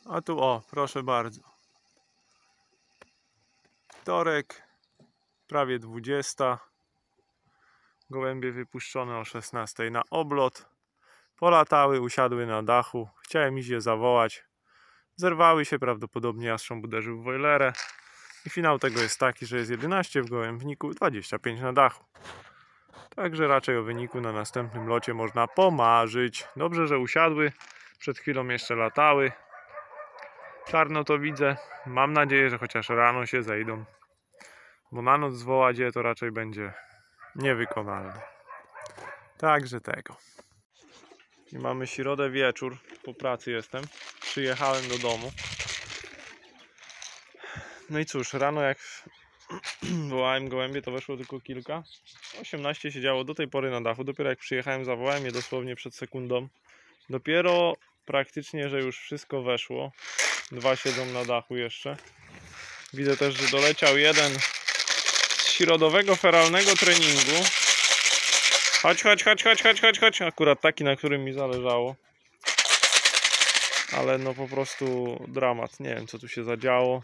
A tu o, proszę bardzo. Wtorek, prawie 20. Gołębie wypuszczone o 16 na oblot. Polatały, usiadły na dachu. Chciałem iść je zawołać. Zerwały się, prawdopodobnie jastrząb uderzył w wojlerę. I finał tego jest taki, że jest 11 w gołębniku, 25 na dachu. Także raczej o wyniku na następnym locie można pomarzyć. Dobrze, że usiadły. Przed chwilą jeszcze latały. Czarno to widzę. Mam nadzieję, że chociaż rano się zejdą. Bo na noc zwołać je to raczej będzie niewykonalne. Także tego. I mamy środę wieczór. Po pracy jestem. Przyjechałem do domu. No i cóż, rano jak wołałem gołębie, to weszło tylko kilka. 18 siedziało do tej pory na dachu. Dopiero jak przyjechałem, zawołałem je dosłownie przed sekundą. Dopiero praktycznie, że już wszystko weszło. 2 siedzą na dachu jeszcze. Widzę też, że doleciał jeden z środowego feralnego treningu. Chodź. Akurat taki, na którym mi zależało. Ale no po prostu dramat. Nie wiem, co tu się zadziało.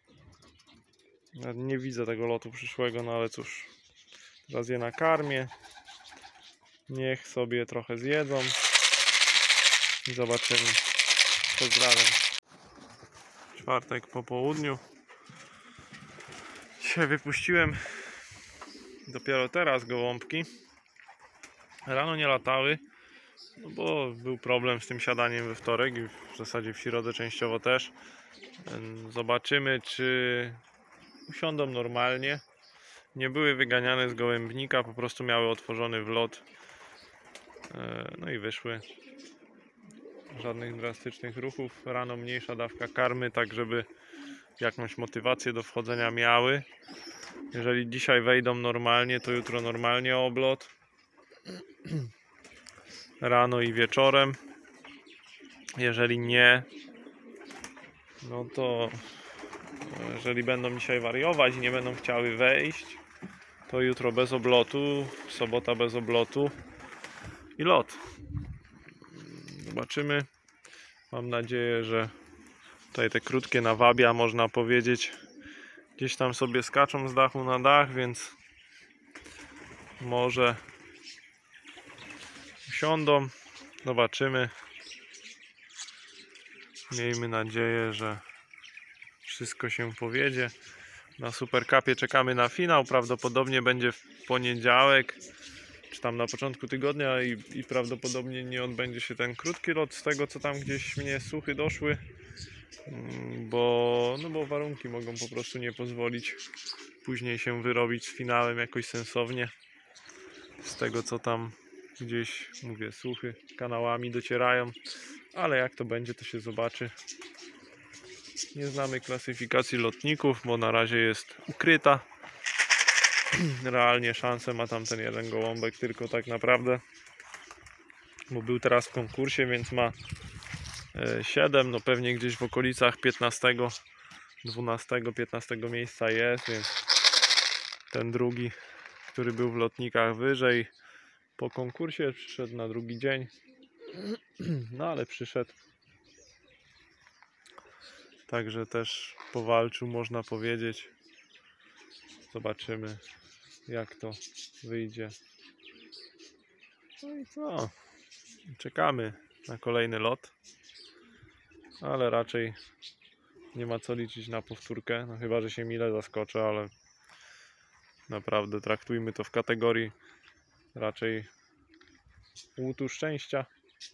Nie widzę tego lotu przyszłego, no ale cóż. Teraz je nakarmię. Niech sobie trochę zjedzą. I zobaczymy. Pozdrawiam. Czwartek po południu. Dzisiaj wypuściłem dopiero teraz gołąbki. Rano nie latały, no bo był problem z tym siadaniem we wtorek i w zasadzie w środę częściowo też. Zobaczymy, czy usiądą normalnie. Nie były wyganiane z gołębnika, po prostu miały otworzony wlot. No i wyszły. Żadnych drastycznych ruchów. Rano mniejsza dawka karmy, tak żeby jakąś motywację do wchodzenia miały. Jeżeli dzisiaj wejdą normalnie, to jutro normalnie oblot. Rano i wieczorem. Jeżeli nie, no to jeżeli będą dzisiaj wariować i nie będą chciały wejść, to jutro bez oblotu, sobota bez oblotu i lot. Zobaczymy. Mam nadzieję, że tutaj te krótkie nawabia, można powiedzieć, gdzieś tam sobie skaczą z dachu na dach, więc może usiądą. Zobaczymy. Miejmy nadzieję, że wszystko się powiedzie. Na Super Cupie czekamy na finał. Prawdopodobnie będzie w poniedziałek, czy tam na początku tygodnia i prawdopodobnie nie odbędzie się ten krótki lot, z tego co tam gdzieś mnie słuchy doszły, bo warunki mogą po prostu nie pozwolić później się wyrobić z finałem jakoś sensownie. Z tego co tam gdzieś, mówię, słuchy kanałami docierają, ale jak to będzie, to się zobaczy. Nie znamy klasyfikacji lotników, bo na razie jest ukryta. Realnie szansę ma tam ten jeden gołąbek tylko tak naprawdę, bo był teraz w konkursie, więc ma 7, no pewnie gdzieś w okolicach 15, 12, 15 miejsca jest, więc ten drugi, który był w lotnikach wyżej, po konkursie przyszedł na drugi dzień, no ale przyszedł. Także też powalczył, można powiedzieć. Zobaczymy, jak to wyjdzie. No i co? Czekamy na kolejny lot. Ale raczej nie ma co liczyć na powtórkę. No chyba, że się mile zaskoczę, ale naprawdę traktujmy to w kategorii raczej łutu szczęścia.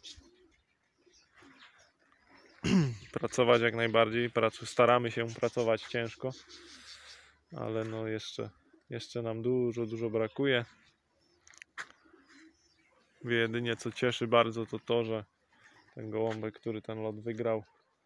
Pracować jak najbardziej. Staramy się pracować ciężko. Ale no jeszcze nam dużo brakuje. Jedynie co cieszy bardzo to, że ten gołąbek, który ten lot wygrał,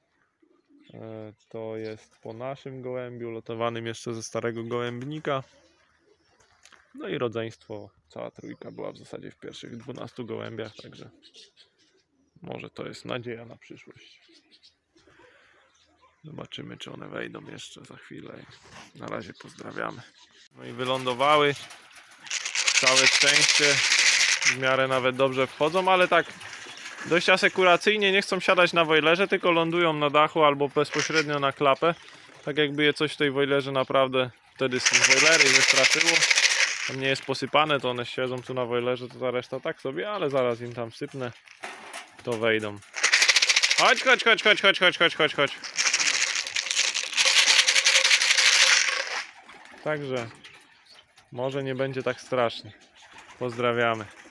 to jest po naszym gołębiu, lotowanym jeszcze ze starego gołębnika. No i rodzeństwo, cała trójka była w zasadzie w pierwszych 12 gołębiach, także może to jest nadzieja na przyszłość. Zobaczymy, czy one wejdą jeszcze za chwilę. Na razie pozdrawiamy. No i wylądowały. Całe szczęście. W miarę nawet dobrze wchodzą, ale tak dość asekuracyjnie nie chcą siadać na wojlerze, tylko lądują na dachu albo bezpośrednio na klapę. Tak jakby je coś w tej wojlerze naprawdę wtedy z wojlery wystraszyło. Tam nie jest posypane, to one siedzą tu na wojlerze, to ta reszta tak sobie, ale zaraz im tam sypnę, to wejdą. Chodź, chodź, chodź, chodź, chodź, chodź, chodź, chodź, chodź. Także może nie będzie tak strasznie. Pozdrawiamy.